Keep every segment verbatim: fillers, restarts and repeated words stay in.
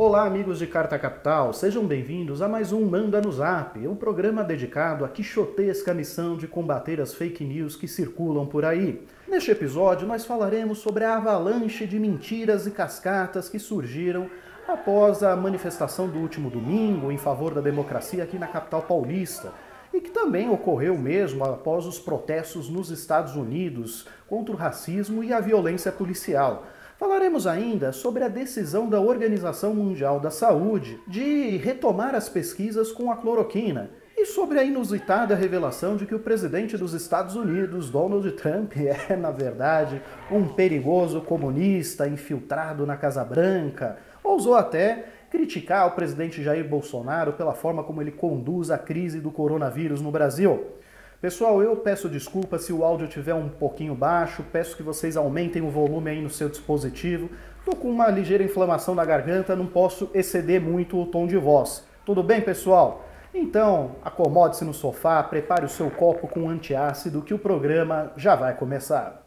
Olá, amigos de Carta Capital, sejam bem-vindos a mais um Manda no Zap, um programa dedicado à quixotesca missão de combater as fake news que circulam por aí. Neste episódio, nós falaremos sobre a avalanche de mentiras e cascatas que surgiram após a manifestação do último domingo em favor da democracia aqui na capital paulista, e que também ocorreu mesmo após os protestos nos Estados Unidos contra o racismo e a violência policial. Falaremos ainda sobre a decisão da Organização Mundial da Saúde de retomar as pesquisas com a cloroquina e sobre a inusitada revelação de que o presidente dos Estados Unidos, Donald Trump, é, na verdade, um perigoso comunista infiltrado na Casa Branca. Ousou até criticar o presidente Jair Bolsonaro pela forma como ele conduz a crise do coronavírus no Brasil. Pessoal, eu peço desculpa se o áudio estiver um pouquinho baixo, peço que vocês aumentem o volume aí no seu dispositivo. Estou com uma ligeira inflamação na garganta, não posso exceder muito o tom de voz. Tudo bem, pessoal? Então, acomode-se no sofá, prepare o seu copo com antiácido que o programa já vai começar.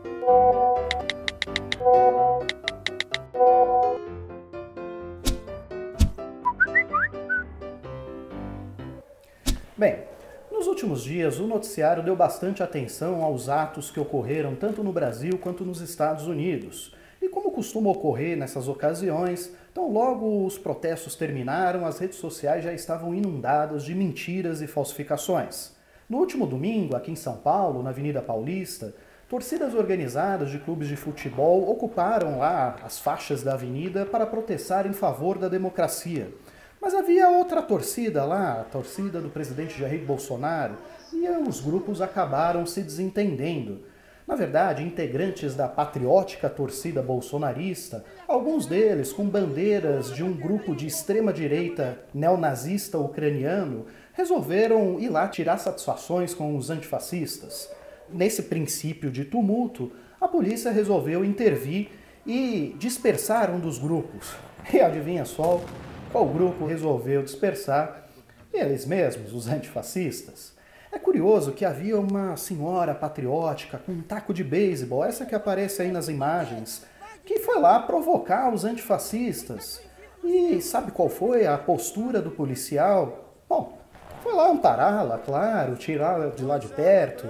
Bem, nos últimos dias, o noticiário deu bastante atenção aos atos que ocorreram tanto no Brasil quanto nos Estados Unidos. E como costuma ocorrer nessas ocasiões, então logo os protestos terminaram, as redes sociais já estavam inundadas de mentiras e falsificações. No último domingo, aqui em São Paulo, na Avenida Paulista, torcidas organizadas de clubes de futebol ocuparam lá as faixas da avenida para protestar em favor da democracia. Mas havia outra torcida lá, a torcida do presidente Jair Bolsonaro, e os grupos acabaram se desentendendo. Na verdade, integrantes da patriótica torcida bolsonarista, alguns deles com bandeiras de um grupo de extrema-direita neonazista ucraniano, resolveram ir lá tirar satisfações com os antifascistas. Nesse princípio de tumulto, a polícia resolveu intervir e dispersar um dos grupos. E adivinha só? Qual grupo resolveu dispersar? Eles mesmos, os antifascistas. É curioso que havia uma senhora patriótica com um taco de beisebol, essa que aparece aí nas imagens, que foi lá provocar os antifascistas. E sabe qual foi a postura do policial? Bom, foi lá ampará-la, claro, tirá-la de lá de perto.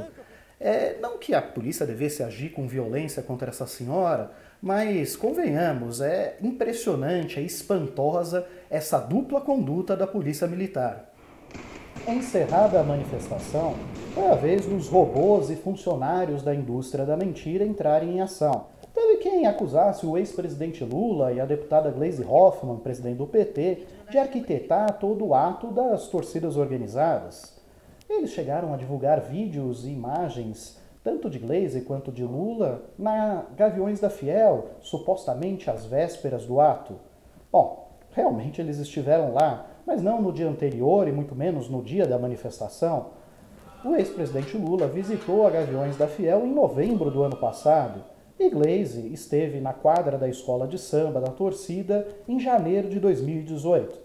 É, não que a polícia devesse agir com violência contra essa senhora, mas, convenhamos, é impressionante, é espantosa essa dupla conduta da polícia militar. Encerrada a manifestação, foi a vez dos robôs e funcionários da indústria da mentira entrarem em ação. Teve quem acusasse o ex-presidente Lula e a deputada Gleisi Hoffmann, presidente do P T, de arquitetar todo o ato das torcidas organizadas. Eles chegaram a divulgar vídeos e imagens tanto de Gleisi quanto de Lula, na Gaviões da Fiel, supostamente às vésperas do ato. Bom, realmente eles estiveram lá, mas não no dia anterior e muito menos no dia da manifestação. O ex-presidente Lula visitou a Gaviões da Fiel em novembro do ano passado, e Gleisi esteve na quadra da escola de samba da torcida em janeiro de dois mil e dezoito.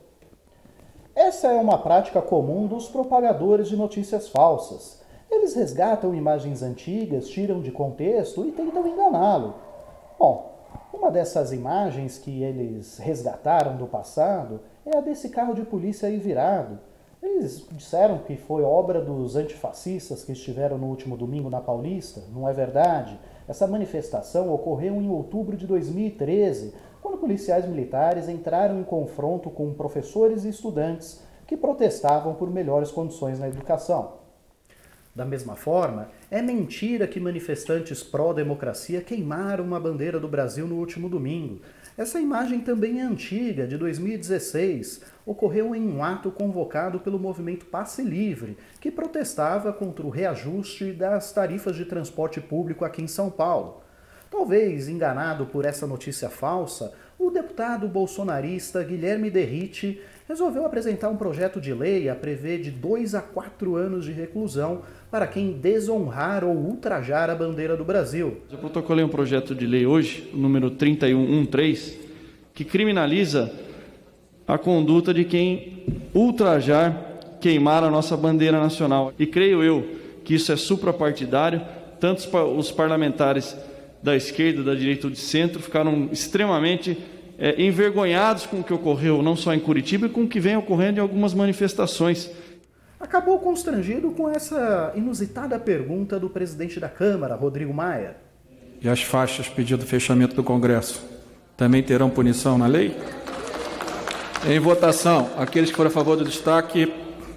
Essa é uma prática comum dos propagadores de notícias falsas. Eles resgatam imagens antigas, tiram de contexto e tentam enganá-lo. Bom, uma dessas imagens que eles resgataram do passado é a desse carro de polícia aí virado. Eles disseram que foi obra dos antifascistas que estiveram no último domingo na Paulista. Não é verdade. Essa manifestação ocorreu em outubro de dois mil e treze, quando policiais militares entraram em confronto com professores e estudantes que protestavam por melhores condições na educação. Da mesma forma, é mentira que manifestantes pró-democracia queimaram uma bandeira do Brasil no último domingo. Essa imagem também é antiga, de dois mil e dezesseis. Ocorreu em um ato convocado pelo movimento Passe Livre, que protestava contra o reajuste das tarifas de transporte público aqui em São Paulo. Talvez enganado por essa notícia falsa, o deputado bolsonarista Guilherme Derrite resolveu apresentar um projeto de lei a prever de dois a quatro anos de reclusão para quem desonrar ou ultrajar a bandeira do Brasil. Eu protocolei um projeto de lei hoje, o número trinta e um treze, que criminaliza a conduta de quem ultrajar, queimar a nossa bandeira nacional. E creio eu que isso é suprapartidário, tanto os parlamentares da esquerda, da direita ou de centro ficaram extremamente é, envergonhados com o que ocorreu, não só em Curitiba, e com o que vem ocorrendo em algumas manifestações. Acabou constrangido com essa inusitada pergunta do presidente da Câmara, Rodrigo Maia. E as faixas pedindo fechamento do Congresso também terão punição na lei? Em votação, aqueles que forem a favor do destaque,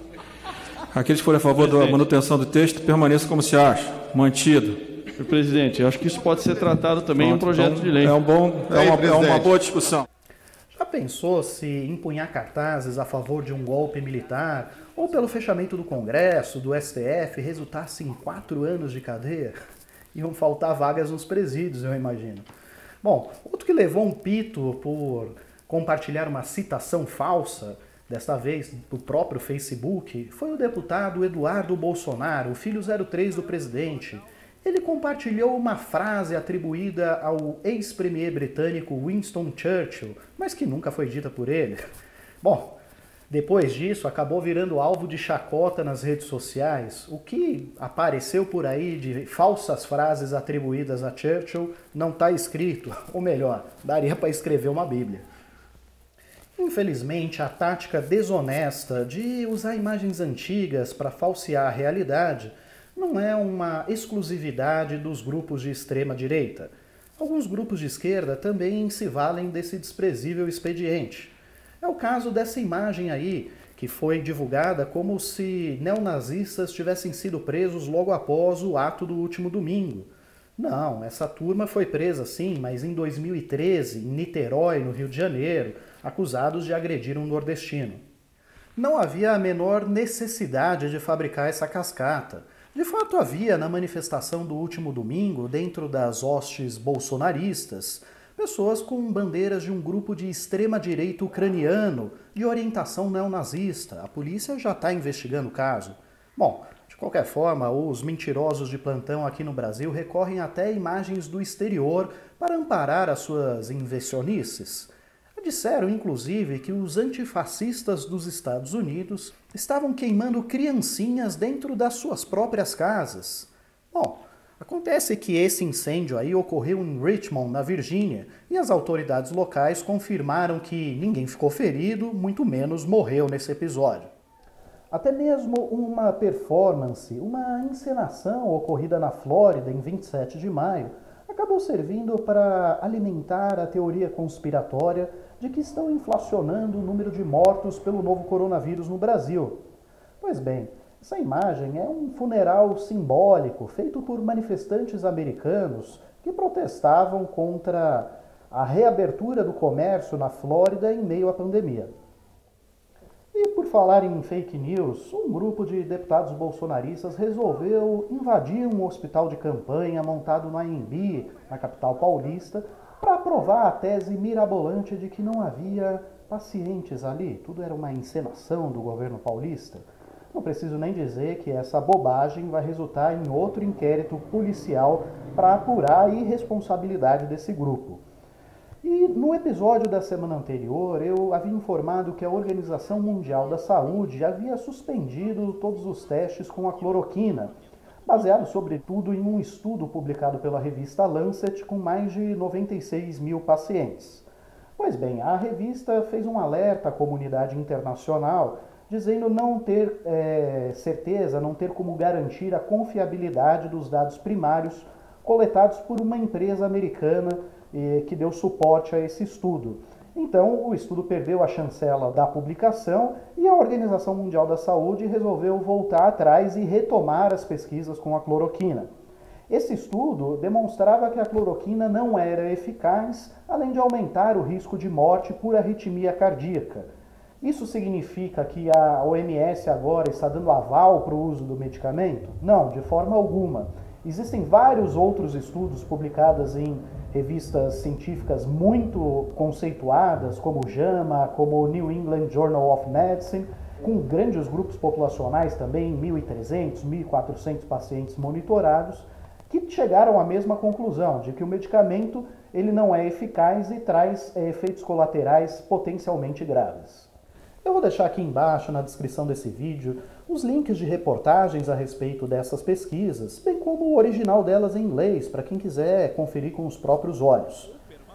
aqueles que forem a favor da manutenção do texto, permaneçam como se acha, mantido. Senhor presidente, eu acho que isso pode ser tratado também em um projeto então, de lei. É, um bom, é, uma, é uma boa discussão. Já pensou se empunhar cartazes a favor de um golpe militar ou pelo fechamento do Congresso, do S T F, resultasse em quatro anos de cadeia? Iam faltar vagas nos presídios, eu imagino. Bom, outro que levou um pito por compartilhar uma citação falsa, desta vez do próprio Facebook, foi o deputado Eduardo Bolsonaro, o filho zero três do presidente. Ele compartilhou uma frase atribuída ao ex-premier britânico Winston Churchill, mas que nunca foi dita por ele. Bom, depois disso acabou virando alvo de chacota nas redes sociais. O que apareceu por aí de falsas frases atribuídas a Churchill não está escrito, ou melhor, daria para escrever uma Bíblia. Infelizmente, a tática desonesta de usar imagens antigas para falsear a realidade não é uma exclusividade dos grupos de extrema-direita. Alguns grupos de esquerda também se valem desse desprezível expediente. É o caso dessa imagem aí, que foi divulgada como se neonazistas tivessem sido presos logo após o ato do último domingo. Não, essa turma foi presa sim, mas em dois mil e treze, em Niterói, no Rio de Janeiro, acusados de agredir um nordestino. Não havia a menor necessidade de fabricar essa cascata. De fato, havia na manifestação do último domingo, dentro das hostes bolsonaristas, pessoas com bandeiras de um grupo de extrema-direita ucraniano de orientação neonazista. A polícia já está investigando o caso. Bom, de qualquer forma, os mentirosos de plantão aqui no Brasil recorrem até imagens do exterior para amparar as suas invencionices. Disseram, inclusive, que os antifascistas dos Estados Unidos estavam queimando criancinhas dentro das suas próprias casas. Bom, acontece que esse incêndio aí ocorreu em Richmond, na Virgínia, e as autoridades locais confirmaram que ninguém ficou ferido, muito menos morreu nesse episódio. Até mesmo uma performance, uma encenação ocorrida na Flórida em vinte e sete de maio, acabou servindo para alimentar a teoria conspiratória de que estão inflacionando o número de mortos pelo novo coronavírus no Brasil. Pois bem, essa imagem é um funeral simbólico feito por manifestantes americanos que protestavam contra a reabertura do comércio na Flórida em meio à pandemia. E por falar em fake news, um grupo de deputados bolsonaristas resolveu invadir um hospital de campanha montado no Anhembi, na capital paulista, para aprovar a tese mirabolante de que não havia pacientes ali. Tudo era uma encenação do governo paulista. Não preciso nem dizer que essa bobagem vai resultar em outro inquérito policial para apurar a irresponsabilidade desse grupo. E no episódio da semana anterior, eu havia informado que a Organização Mundial da Saúde havia suspendido todos os testes com a cloroquina, baseado sobretudo em um estudo publicado pela revista Lancet com mais de noventa e seis mil pacientes. Pois bem, a revista fez um alerta à comunidade internacional, dizendo não ter é, certeza, não ter como garantir a confiabilidade dos dados primários coletados por uma empresa americana que deu suporte a esse estudo. Então, o estudo perdeu a chancela da publicação e a Organização Mundial da Saúde resolveu voltar atrás e retomar as pesquisas com a cloroquina. Esse estudo demonstrava que a cloroquina não era eficaz, além de aumentar o risco de morte por arritmia cardíaca. Isso significa que a O M S agora está dando aval para o uso do medicamento? Não, de forma alguma. Existem vários outros estudos publicados em revistas científicas muito conceituadas, como o JAMA, como o New England Journal of Medicine, com grandes grupos populacionais também, mil e trezentos, mil e quatrocentos pacientes monitorados, que chegaram à mesma conclusão, de que o medicamento ele não é eficaz e traz é, efeitos colaterais potencialmente graves. Eu vou deixar aqui embaixo, na descrição desse vídeo, os links de reportagens a respeito dessas pesquisas, bem como o original delas em inglês, para quem quiser conferir com os próprios olhos.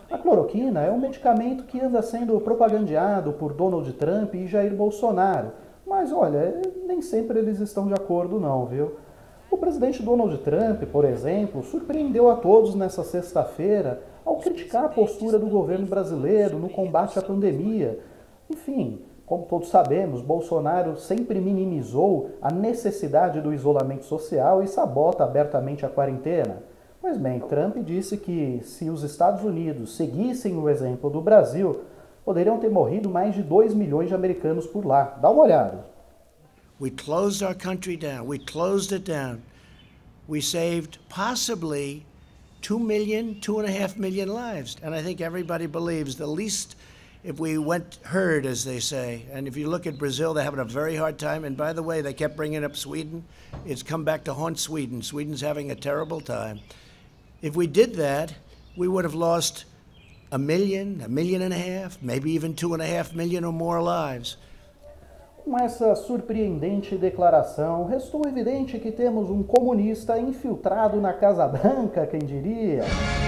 A cloroquina é um medicamento que anda sendo propagandeado por Donald Trump e Jair Bolsonaro. Mas olha, nem sempre eles estão de acordo não, viu? O presidente Donald Trump, por exemplo, surpreendeu a todos nessa sexta-feira ao criticar a postura do governo brasileiro no combate à pandemia. Enfim, como todos sabemos, Bolsonaro sempre minimizou a necessidade do isolamento social e sabota abertamente a quarentena. Pois bem, Trump disse que se os Estados Unidos seguissem o exemplo do Brasil, poderiam ter morrido mais de dois milhões de americanos por lá. Dá uma olhada. We closed our country down. We closed it down. We saved possibly two million, two and a half million lives. And I think everybody believes the least if we went herd, as they say. And if you look at Brazil, they're having a very hard time. And by the way, they kept bringing up Sweden. It's come back to haunt Sweden. Sweden's having a terrible time. If we did that, we would have lost a million, a million and a half, maybe even two and a half million or more lives. Com essa surpreendente declaração, restou evidente que temos um comunista infiltrado na Casa Branca, quem diria?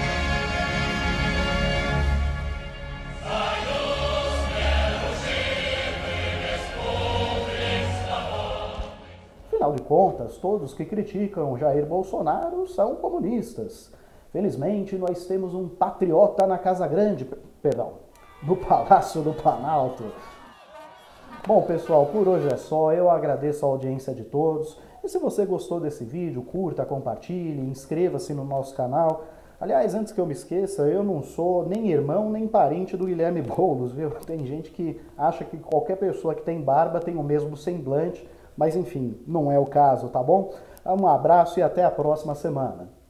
Afinal de contas, todos que criticam Jair Bolsonaro são comunistas. Felizmente, nós temos um patriota na Casa Grande, perdão, no Palácio do Planalto. Bom, pessoal, por hoje é só. Eu agradeço a audiência de todos. E se você gostou desse vídeo, curta, compartilhe, inscreva-se no nosso canal. Aliás, antes que eu me esqueça, eu não sou nem irmão nem parente do Guilherme Boulos, viu? Tem gente que acha que qualquer pessoa que tem barba tem o mesmo semblante, mas enfim, não é o caso, tá bom? Um abraço e até a próxima semana.